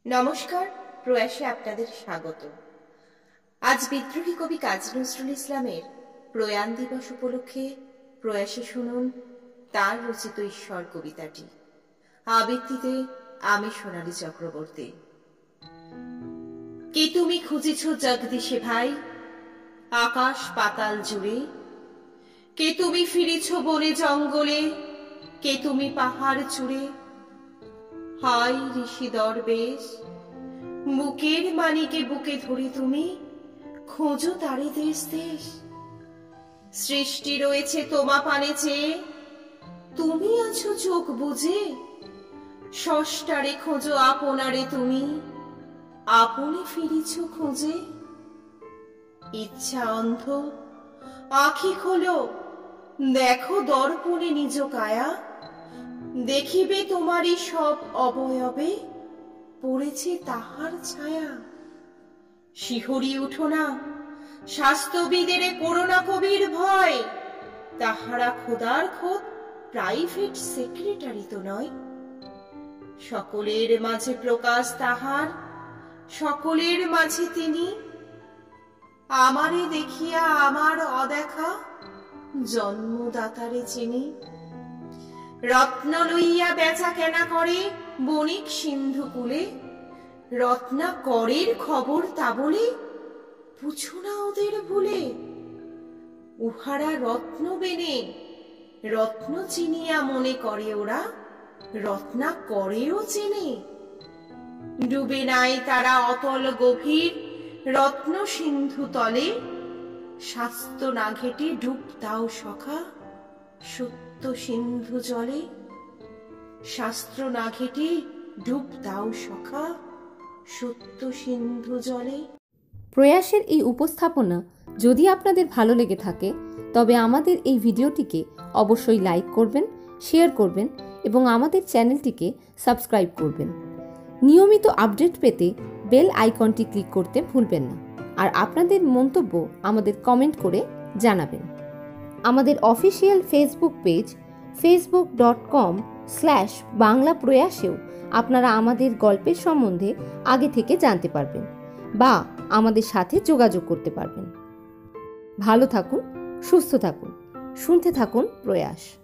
নমস্কার, প্রয়াসে আপনাদের স্বাগত। আজ বিদ্রোহী কবি কাজী নজরুল ইসলামের প্রয়াণ দিবস উপলক্ষে প্রয়াসে শুনুন তার রচিত ঈশ্বর কবিতাটি। আবৃত্তিতে আমি সোনালী চক্রবর্তী। কে তুমি খুঁজেছ জগদীশে ভাই আকাশ পাতাল জুড়ে, কে তুমি ফিরেছ বনে জঙ্গলে, কে তুমি পাহাড় চূড়ে। হাই ঋষি দরবেশ, বুকের মানিকে বুকে ধরে তুমি খোঁজো তারে দেশ দেশ। সৃষ্টি রয়েছে তোমা পানে চেয়ে, তুমি আছো চোখ বুঝে। ষষ্ঠারে খোঁজো আপনারে তুমি, আপনি ফিরিছ খোঁজে। ইচ্ছা অন্ধ, আখি খোলো, দেখো দর্পণে নিজ কায়া। দেখিবে তোমারই সব অবয়বে পড়েছে তাহার ছায়া। শিহরি উঠো না, স্বাস্থ্যবিদের করোনা কবির ভয়। তাহারা খোদার খোদ প্রাইভেট সেক্রেটারি তো নয়। সকলের মাঝে প্রকাশ তাহার, সকলের মাঝে তিনি। আমারে দেখিয়া আমার অদেখা জন্মদাতারে চিনি। রত্ন লইয়া বেচা কেনা করে বণিক সিন্ধু কূলে। রত্নাকরের খবর তা বলে পুছো না ওদের ভুলে। উহারা রত্ন বেনে রত্ন চিনিয়া মনে করে ওরা রত্নাকরেও চেনে। ডুবে নাই তারা অতল গভীর রত্ন সিন্ধু তলে। স্বাস্থ্য না ঘেটে ডুব দাও সখা সত্য সিন্ধু জলে। শাস্ত্র না ঘেটে ডুব দাও সখা সত্য সিন্ধু জলে। প্রয়াসের এই উপস্থাপনা যদি আপনাদের ভালো লেগে থাকে তবে আমাদের এই ভিডিওটিকে অবশ্যই লাইক করবেন, শেয়ার করবেন এবং আমাদের চ্যানেলটিকে সাবস্ক্রাইব করবেন। নিয়মিত আপডেট পেতে বেল আইকনটি ক্লিক করতে ভুলবেন না। আর আপনাদের মন্তব্য আমাদের কমেন্ট করে জানাবেন। আমাদের অফিসিয়াল ফেসবুক পেজ facebook.com/বাংলাপ্রয়াসেও আপনারা আমাদের গল্পের সম্বন্ধে আগে থেকে জানতে পারবেন বা আমাদের সাথে যোগাযোগ করতে পারবেন। ভালো থাকুন, সুস্থ থাকুন, শুনতে থাকুন প্রয়াস।